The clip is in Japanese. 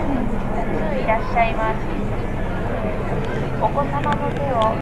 いらっしゃいます。お子様の手を